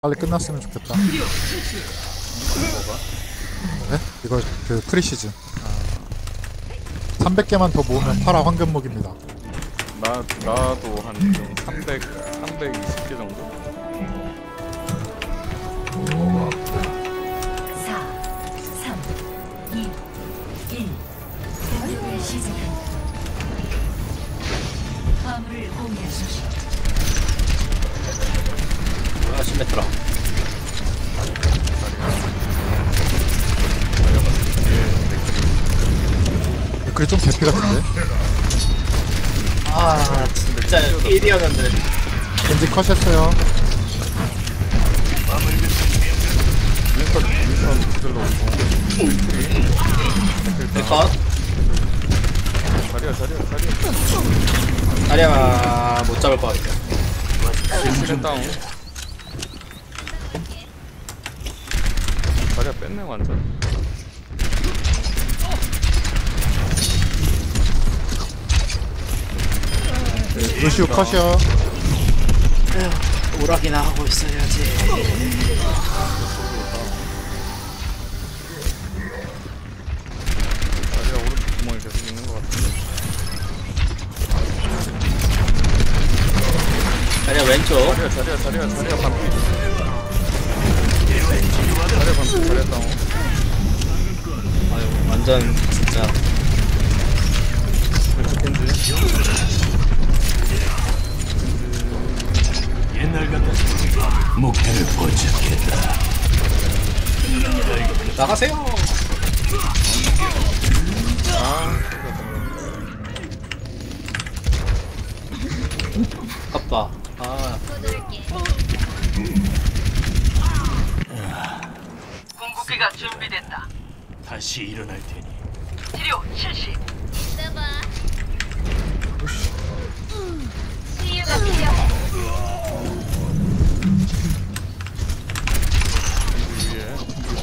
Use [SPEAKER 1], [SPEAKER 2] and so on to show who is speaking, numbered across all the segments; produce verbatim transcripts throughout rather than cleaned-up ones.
[SPEAKER 1] 빨리 끝났으면 좋겠다.
[SPEAKER 2] 뭐가?
[SPEAKER 1] 네? 이거 그 프리시즌. 삼백 개만 더 모으면 파라 황금목입니다.
[SPEAKER 2] 나, 나도 한 삼백, 삼백이십 개 정도?
[SPEAKER 3] 사, 삼, 이, 일. 공격을 시작합니다. 화물을 공유하십시오.
[SPEAKER 4] 아 시메트라.
[SPEAKER 1] 그래 좀 개피 같은데?
[SPEAKER 4] 아 진짜 일이었는데.
[SPEAKER 1] 겐지 컷했어요.
[SPEAKER 2] 윈스턴, 윈스턴 그들로 오고.
[SPEAKER 4] 내컷.
[SPEAKER 2] 자리야, 자리야, 자리야.
[SPEAKER 4] 다리아가 못 잡을 것 같아.
[SPEAKER 2] 힐 다운. 자리야 뺐네, 완전.
[SPEAKER 1] 루시우 컷이요.
[SPEAKER 4] 오락이나 하고 있어야지.
[SPEAKER 2] 자리야 오른쪽 구멍에 계속 있는 것 같은데.
[SPEAKER 4] 다리아 왼쪽.
[SPEAKER 2] 자리야, 자리야, 자리야, 자리야 반피. 자리야 반피, 자리야 다운.
[SPEAKER 4] 아유 완전 진짜.
[SPEAKER 2] 왼쪽 겐지.
[SPEAKER 5] 옛날 같았으니 목표를 포착했다.
[SPEAKER 4] 나가세요.
[SPEAKER 2] 아,
[SPEAKER 4] 아깝다. 아
[SPEAKER 6] 궁극기가 준비됐다.
[SPEAKER 5] 다시 일어날 테니
[SPEAKER 6] 치료 실시.
[SPEAKER 3] 치유가 필요해.
[SPEAKER 2] 겐지 위에. 겐지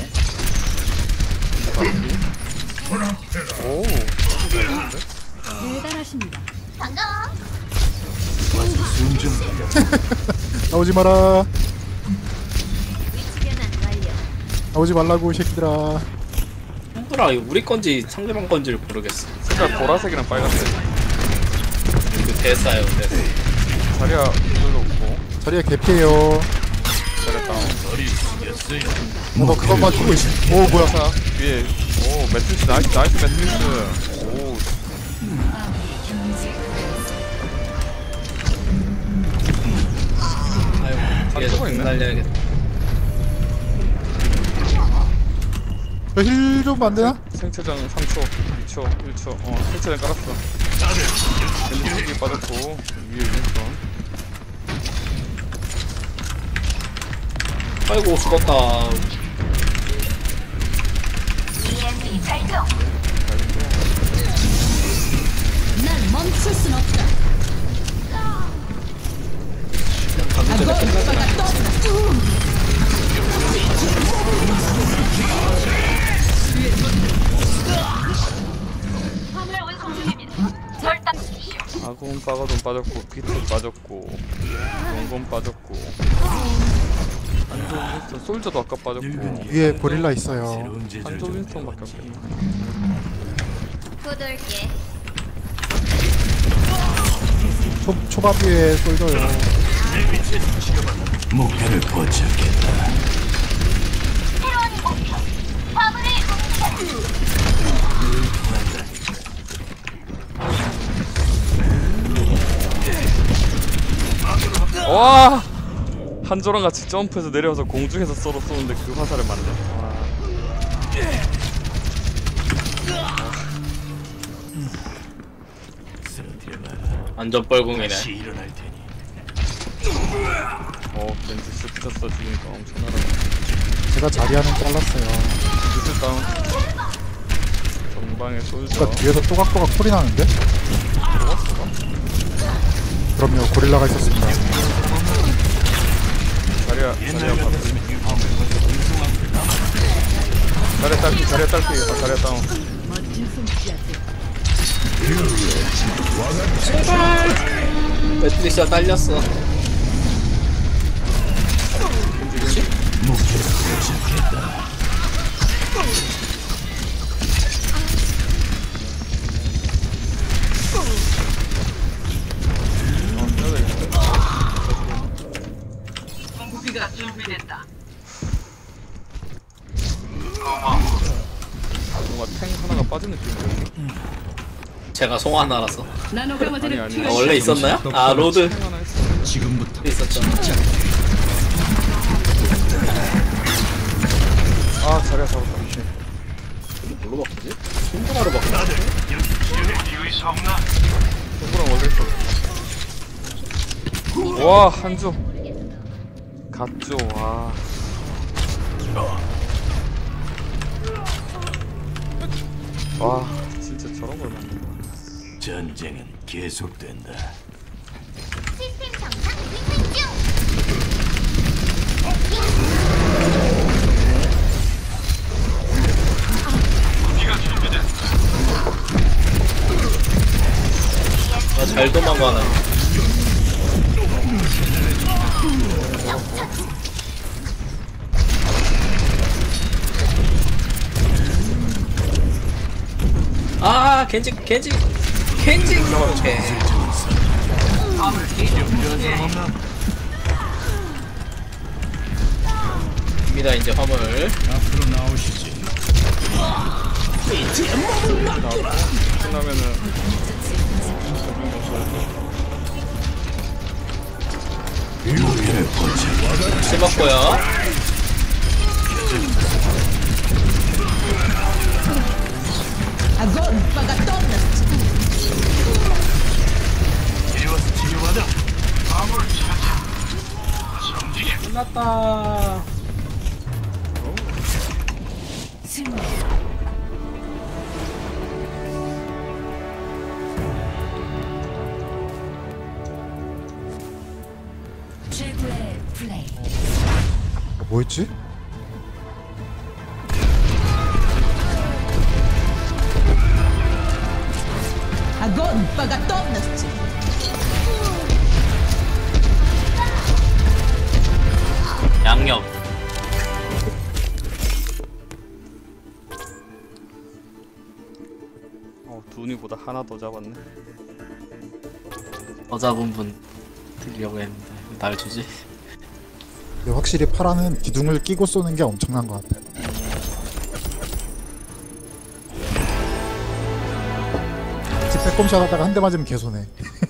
[SPEAKER 2] 빠졌고. 오, 잘했는데?
[SPEAKER 3] 대단하십니다. 반가워.
[SPEAKER 5] 숨좀
[SPEAKER 1] 나오지 마라.
[SPEAKER 3] 위치 변환 완료.
[SPEAKER 1] 나오지 말라고 이 새끼들아.
[SPEAKER 4] 힘들어. 이거 우리 건지 상대방 건지를 모르겠어.
[SPEAKER 2] 색깔 보라색이랑 빨간색.
[SPEAKER 4] 이거 대싸요 대싸.
[SPEAKER 2] 자리야 그들로 없고.
[SPEAKER 1] 자리에 개피해요.
[SPEAKER 2] 자리야 다운.
[SPEAKER 5] 머리 숙였어요.
[SPEAKER 1] 어, 너 그거 맞추고 있어. 오 뭐야?
[SPEAKER 2] 자, 위에. 오, 매트리스 나이스, 나이스 매트리스. 오,
[SPEAKER 4] 아유 뒤에서
[SPEAKER 2] 쏘고 있네.
[SPEAKER 4] 날려야겠다.
[SPEAKER 1] 힐 좀 안 되나?
[SPEAKER 2] 생체장 삼 초, 이 초, 일 초. 어, 생체장 깔았어. 겐지 빠졌고, 위에 윈스턴.
[SPEAKER 4] 아이고 죽었다.
[SPEAKER 3] 이엠피 발동. 난 멈출 순 없다.
[SPEAKER 4] 방금 전에 끝났잖아.
[SPEAKER 6] 화물 운송 중입니다. 절단 주십시오.
[SPEAKER 2] 아군 빠가돈 빠졌고, 비트 빠졌고, 용건 빠졌고. 한조 윈스턴, 솔저도 아까 빠졌고.
[SPEAKER 1] 위에 고릴라 있어요.
[SPEAKER 5] 새로운 제조를
[SPEAKER 2] 한조
[SPEAKER 5] 좀
[SPEAKER 2] 윈스턴밖에 없겠네.
[SPEAKER 3] 곧 올게.
[SPEAKER 1] 초, 초밥 위에 쏠져요.
[SPEAKER 5] 목표를 포착했다.
[SPEAKER 3] 새로운 목표. 화물을
[SPEAKER 2] 와! 한조랑 같이 점프해서 내려와서 공중에서 썰어 쏘는데 그 화살을 맞네. 와.
[SPEAKER 5] 쓰러뜨려봐라.
[SPEAKER 4] 완전 뻘궁이네.
[SPEAKER 5] 다시 일어날 테니
[SPEAKER 2] 어, 벤츠 슈트 써 죽으니까 엄청나다.
[SPEAKER 1] 제가 자리하는 잘랐어요.
[SPEAKER 2] 미술 다운. 전방에 솔저.
[SPEAKER 1] 뭔가 뒤에서 또각또각 소리 나는데? 그럼요, 고릴라가 있었습니다.
[SPEAKER 2] 자리야, 자리야 바쁘지. 자리야 딸피, 자리야 딸피. 아, 자리야 다운.
[SPEAKER 4] 매트리스가 딸렸어.
[SPEAKER 6] 궁극기가 준비됐다.
[SPEAKER 2] 뭔가 탱 하나가 빠진 느낌이야.
[SPEAKER 4] 제가 송하나라서.
[SPEAKER 2] 아니 아니.
[SPEAKER 4] 아, 원래 있었나요? 아 로드
[SPEAKER 2] 탱 하나 했어.
[SPEAKER 5] 지금부터
[SPEAKER 4] 있었죠.
[SPEAKER 2] 아 자리야 잡았다.
[SPEAKER 4] 뭘로 바꾸지? 손가락으로 바꾸나?
[SPEAKER 2] 동그랑 원래 있어. 와 한조. 갓조 와. 와 진짜 저런 걸 만든 거야.
[SPEAKER 5] 전쟁은 계속된다.
[SPEAKER 3] 시스템 정상 위생 중.
[SPEAKER 4] 아, 잘 도망가네. 아 겐지 겐지 겐지 오케이. 입니다 이제 화물.
[SPEAKER 5] 앞으로 나오시지.
[SPEAKER 2] 끝나면은
[SPEAKER 5] 목표를 포착.
[SPEAKER 4] 씹었고요.
[SPEAKER 5] 이리와서 치료받아.
[SPEAKER 4] 끝났다.
[SPEAKER 3] 최고의 플레이.
[SPEAKER 1] 어, 뭐였지?
[SPEAKER 7] Огонь по готовности!
[SPEAKER 4] 양념.
[SPEAKER 2] 어 두니보다 하나 더 잡았네.
[SPEAKER 4] 더 잡은 분 드리려고 했는데 날 주지.
[SPEAKER 1] 근데 확실히 파라는 기둥을 끼고 쏘는 게 엄청난 것 같아요. 집 빼꼼샷 하다가 한 대 맞으면 개손해.